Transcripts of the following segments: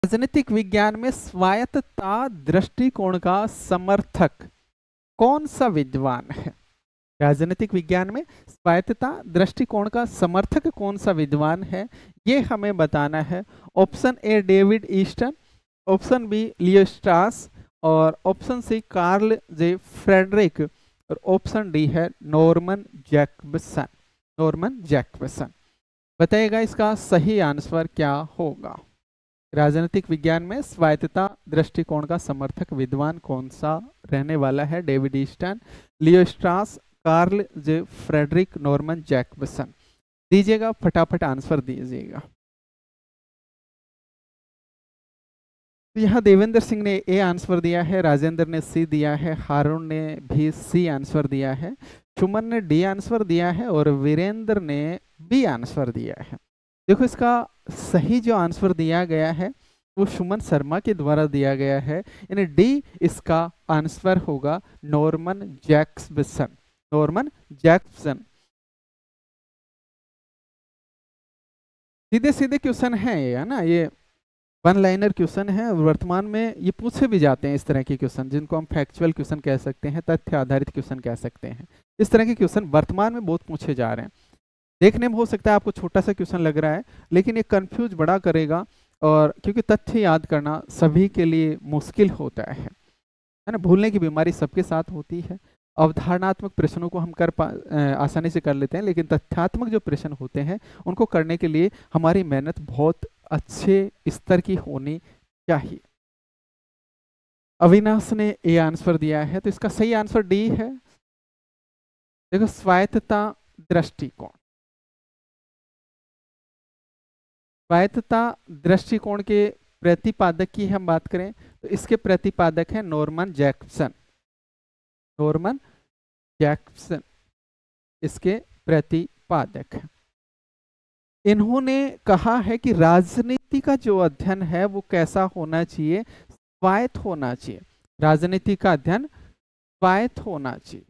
राजनीतिक विज्ञान में स्वायत्तता दृष्टिकोण का समर्थक कौन सा विद्वान है? राजनीतिक विज्ञान में स्वायत्तता दृष्टिकोण का समर्थक कौन सा विद्वान है, ये हमें बताना है। Option A David Easton, option B Leo Strauss, और option C Carl J Friedrich, और ऑप्शन डी है नॉर्मन जैकबसन। Norman Jacobson. बताइएगा इसका सही आंसर क्या होगा। राजनीतिक विज्ञान में स्वायत्तता दृष्टिकोण का समर्थक विद्वान कौन सा रहने वाला है? David Easton, Leo Strauss, Carl J Friedrich, Norman Jacobson. दीजिएगा, फटाफट आंसर दीजिएगा। तो यहाँ देवेंद्र सिंह ने ए आंसर दिया है, राजेंद्र ने सी दिया है, हारून ने भी सी आंसर दिया है, सुमन ने डी आंसर दिया है और वीरेंद्र ने बी आंसर दिया है। देखो इसका सही जो आंसर दिया गया है वो सुमन शर्मा के द्वारा दिया गया है, यानी डी इसका आंसर होगा, नॉर्मन जैकबसन। Norman Jacobson. सीधे सीधे क्वेश्चन है ये, है ना, ये वन लाइनर क्वेश्चन है। वर्तमान में ये पूछे भी जाते हैं इस तरह के क्वेश्चन, जिनको हम फैक्चुअल क्वेश्चन कह सकते हैं, तथ्य आधारित क्वेश्चन कह सकते हैं। इस तरह के क्वेश्चन वर्तमान में बहुत पूछे जा रहे हैं। देखने में हो सकता है आपको छोटा सा क्वेश्चन लग रहा है, लेकिन ये कंफ्यूज बड़ा करेगा, और क्योंकि तथ्य याद करना सभी के लिए मुश्किल होता है ना, भूलने की बीमारी सबके साथ होती है। अवधारणात्मक प्रश्नों को हम आसानी से कर लेते हैं, लेकिन तथ्यात्मक जो प्रश्न होते हैं उनको करने के लिए हमारी मेहनत बहुत अच्छे स्तर की होनी चाहिए। अविनाश ने ए आंसर दिया है, तो इसका सही आंसर डी है। देखो स्वायत्तता दृष्टिकोण, स्वायत्तता दृष्टिकोण के प्रतिपादक की हम बात करें तो इसके प्रतिपादक है नॉर्मन जैकबसन। नॉर्मन जैकबसन इसके प्रतिपादक हैं। इन्होंने कहा है कि राजनीति का जो अध्ययन है वो कैसा होना चाहिए? स्वायत्त होना चाहिए। राजनीति का अध्ययन स्वायत्त होना चाहिए।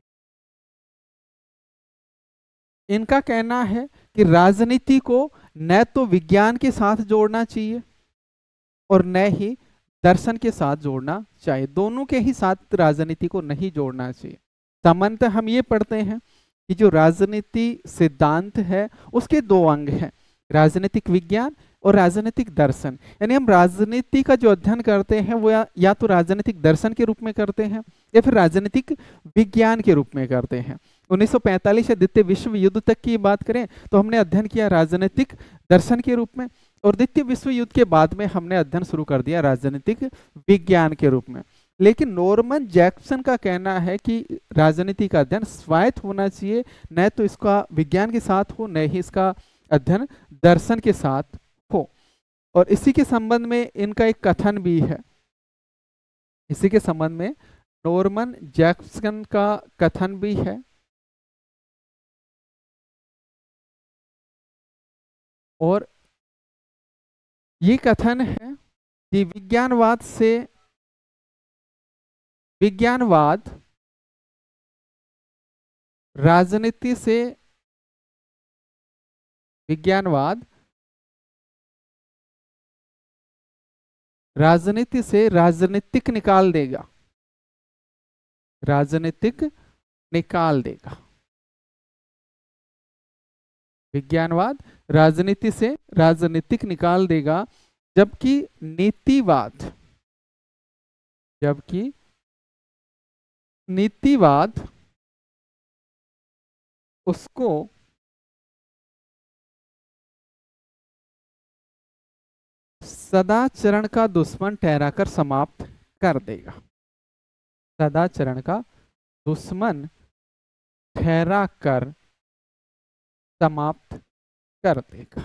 इनका कहना है कि राजनीति को न तो विज्ञान के साथ जोड़ना चाहिए और न ही दर्शन के साथ जोड़ना चाहिए। दोनों के ही साथ राजनीति को नहीं जोड़ना चाहिए। सामान्यतः हम ये पढ़ते हैं कि जो राजनीति सिद्धांत है उसके दो अंग हैं, राजनीतिक विज्ञान और राजनीतिक दर्शन। यानी हम राजनीति का जो अध्ययन करते हैं वो या तो राजनीतिक दर्शन के रूप में करते हैं या फिर राजनीतिक विज्ञान के रूप में करते हैं। 1945 से द्वितीय विश्व युद्ध तक की बात करें तो हमने अध्ययन किया राजनीतिक दर्शन के रूप में, और द्वितीय विश्व युद्ध के बाद में हमने अध्ययन शुरू कर दिया राजनीतिक विज्ञान के रूप में। लेकिन नॉर्मन जैकबसन का कहना है कि राजनीति का अध्ययन स्वायत्त होना चाहिए, न तो इसका विज्ञान के साथ हो, न ही इसका अध्ययन दर्शन के साथ हो। और इसी के संबंध में इनका एक कथन भी है। इसी के संबंध में नॉर्मन जैकबसन का कथन भी है, और ये कथन है कि विज्ञानवाद राजनीति से राजनीतिक निकाल देगा। राजनीतिक निकाल देगा। विज्ञानवाद राजनीति से राजनीतिक निकाल देगा, जबकि नीतिवाद उसको सदाचरण का दुश्मन ठहराकर समाप्त कर देगा। सदाचरण का दुश्मन ठहराकर समाप्त कर देगा।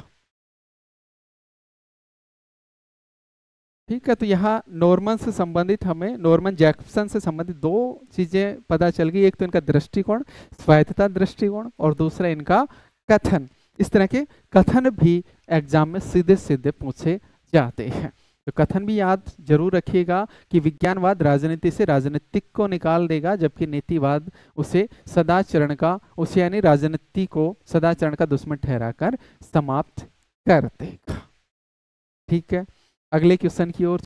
ठीक है, तो यहाँ नॉर्मन से संबंधित हमें नॉर्मन जैकबसन से संबंधित दो चीजें पता चल गई। एक तो इनका दृष्टिकोण, स्वायत्तता दृष्टिकोण, और दूसरा इनका कथन। इस तरह के कथन भी एग्जाम में सीधे सीधे पूछे जाते हैं, तो कथन भी याद जरूर रखिएगा कि विज्ञानवाद राजनीति से राजनीतिक को निकाल देगा, जबकि नीतिवाद उसे सदाचरण का यानी राजनीति को सदाचरण का दुश्मन ठहराकर समाप्त कर देगा। ठीक है, अगले क्वेश्चन की ओर